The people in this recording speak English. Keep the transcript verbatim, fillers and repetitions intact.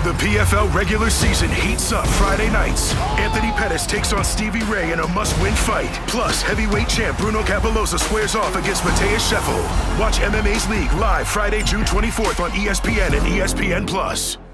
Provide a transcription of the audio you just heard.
The P F L regular season heats up Friday nights. Anthony Pettis takes on Stevie Ray in a must-win fight. Plus, heavyweight champ Bruno Cappelozza squares off against Matheus Scheffel. Watch M M A's League live Friday, June twenty-fourth on E S P N and E S P N plus.